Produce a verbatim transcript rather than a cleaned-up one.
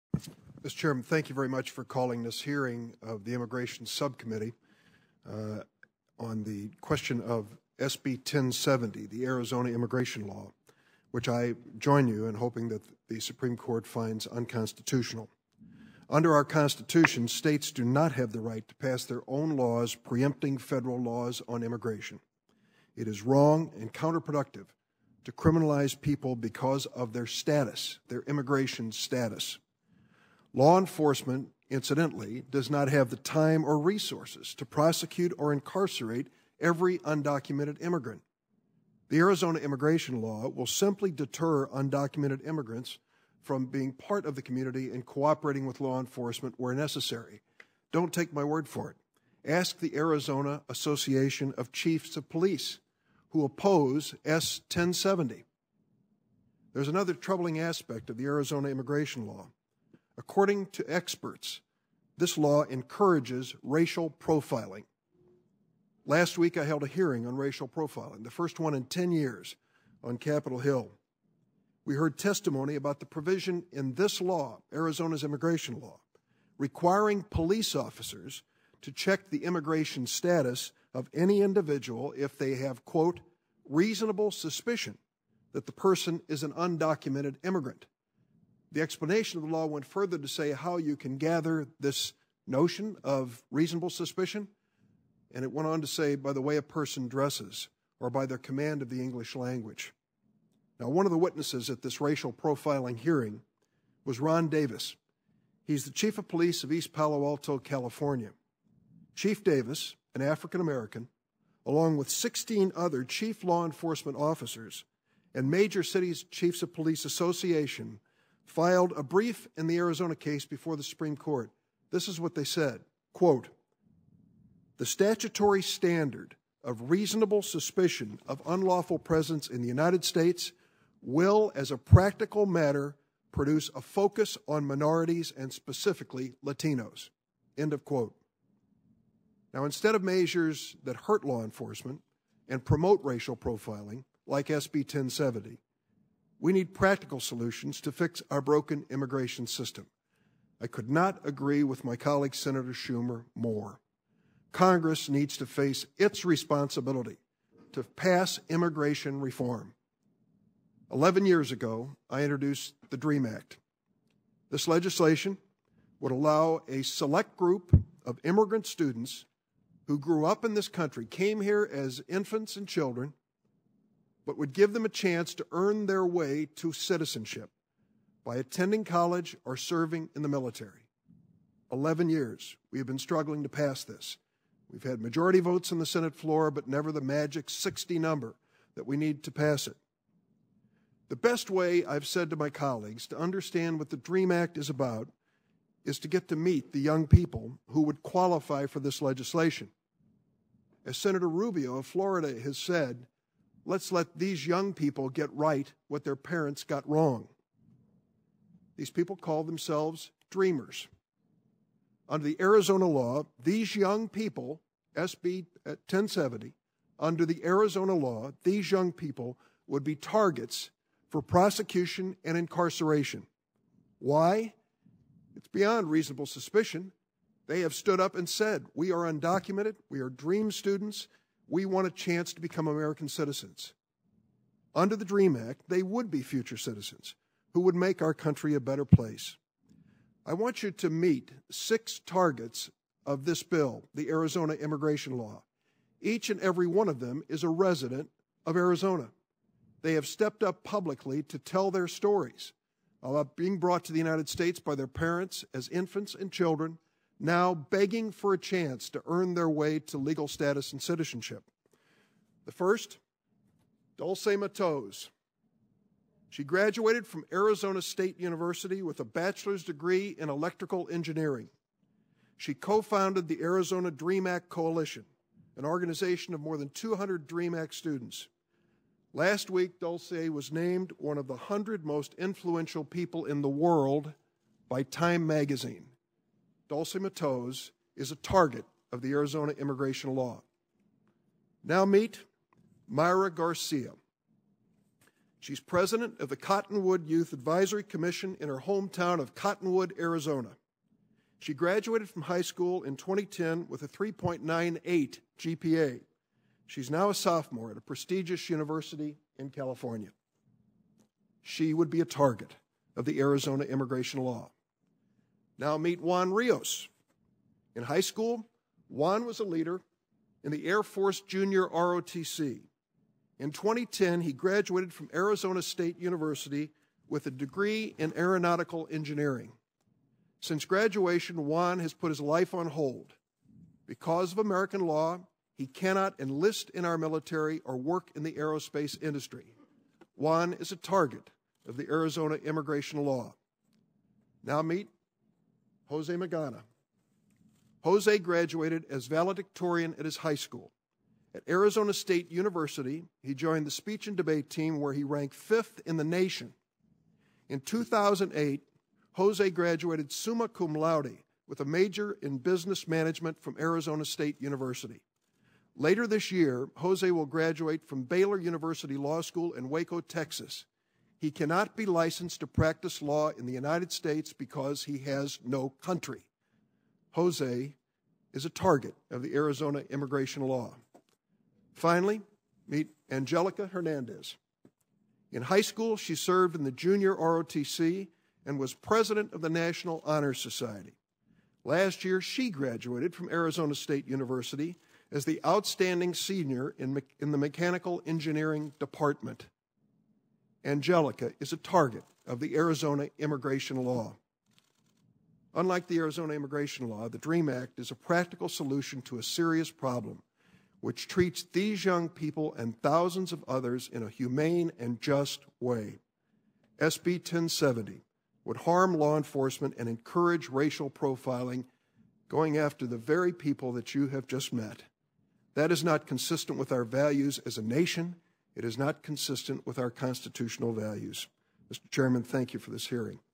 Mister Chairman, thank you very much for calling this hearing of the Immigration Subcommittee uh, on the question of S B ten seventy, the Arizona immigration law, which I join you in hoping that the Supreme Court finds unconstitutional. Under our Constitution, states do not have the right to pass their own laws preempting federal laws on immigration. It is wrong and counterproductive to criminalize people because of their status, their immigration status. Law enforcement, incidentally, does not have the time or resources to prosecute or incarcerate every undocumented immigrant. The Arizona immigration law will simply deter undocumented immigrants from being part of the community and cooperating with law enforcement where necessary. Don't take my word for it. Ask the Arizona Association of Chiefs of Police, who oppose S ten seventy. There's another troubling aspect of the Arizona immigration law. According to experts, this law encourages racial profiling. Last week, I held a hearing on racial profiling, the first one in ten years, on Capitol Hill. We heard testimony about the provision in this law, Arizona's immigration law, requiring police officers to check the immigration status of any individual if they have, quote, reasonable suspicion that the person is an undocumented immigrant. The explanation of the law went further to say how you can gather this notion of reasonable suspicion, and it went on to say by the way a person dresses or by their command of the English language. Now, one of the witnesses at this racial profiling hearing was Ron Davis. He's the chief of police of East Palo Alto, California. Chief Davis, an African American, along with sixteen other chief law enforcement officers and Major Cities Chiefs of Police Association, filed a brief in the Arizona case before the Supreme Court. This is what they said, quote, the statutory standard of reasonable suspicion of unlawful presence in the United States will, as a practical matter, produce a focus on minorities and specifically Latinos, end of quote. Now, instead of measures that hurt law enforcement and promote racial profiling, like S B ten seventy, we need practical solutions to fix our broken immigration system. I could not agree with my colleague Senator Schumer more. Congress needs to face its responsibility to pass immigration reform. Eleven years ago, I introduced the DREAM Act. This legislation would allow a select group of immigrant students who grew up in this country, came here as infants and children, but would give them a chance to earn their way to citizenship by attending college or serving in the military. Eleven years, we have been struggling to pass this. We've had majority votes on the Senate floor, but never the magic sixty number that we need to pass it. The best way, I've said to my colleagues, to understand what the DREAM Act is about is to get to meet the young people who would qualify for this legislation. As Senator Rubio of Florida has said, let's let these young people get right what their parents got wrong. These people call themselves dreamers. Under the Arizona law, these young people, S B ten seventy, under the Arizona law, these young people would be targets for prosecution and incarceration. Why? It's beyond reasonable suspicion. They have stood up and said, we are undocumented, we are DREAM students, we want a chance to become American citizens. Under the DREAM Act, they would be future citizens who would make our country a better place. I want you to meet six targets of this bill, the Arizona immigration law. Each and every one of them is a resident of Arizona. They have stepped up publicly to tell their stories about being brought to the United States by their parents as infants and children, now begging for a chance to earn their way to legal status and citizenship. The first, Dulce Matos. She graduated from Arizona State University with a bachelor's degree in electrical engineering. She co-founded the Arizona DREAM Act Coalition, an organization of more than two hundred DREAM Act students. Last week, Dulce was named one of the one hundred most influential people in the world by Time magazine. Dulce Matos is a target of the Arizona immigration law. Now meet Myra Garcia. She's president of the Cottonwood Youth Advisory Commission in her hometown of Cottonwood, Arizona. She graduated from high school in twenty ten with a three point nine eight G P A. She's now a sophomore at a prestigious university in California. She would be a target of the Arizona immigration law. Now meet Juan Rios. In high school, Juan was a leader in the Air Force Junior R O T C. In twenty ten, he graduated from Arizona State University with a degree in aeronautical engineering. Since graduation, Juan has put his life on hold. Because of American law, he cannot enlist in our military or work in the aerospace industry. Juan is a target of the Arizona immigration law. Now meet Jose Magana. Jose graduated as valedictorian at his high school. At Arizona State University, he joined the speech and debate team where he ranked fifth in the nation. In two thousand eight, Jose graduated summa cum laude with a major in business management from Arizona State University. Later this year, Jose will graduate from Baylor University Law School in Waco, Texas. He cannot be licensed to practice law in the United States because he has no country. Jose is a target of the Arizona immigration law. Finally, meet Angelica Hernandez. In high school, she served in the Junior R O T C and was president of the National Honor Society. Last year, she graduated from Arizona State University as the outstanding senior in, me in the mechanical engineering department. Angelica is a target of the Arizona immigration law. Unlike the Arizona immigration law, the DREAM Act is a practical solution to a serious problem, which treats these young people and thousands of others in a humane and just way. S B ten seventy would harm law enforcement and encourage racial profiling, going after the very people that you have just met. That is not consistent with our values as a nation. It is not consistent with our constitutional values. Mister Chairman, thank you for this hearing.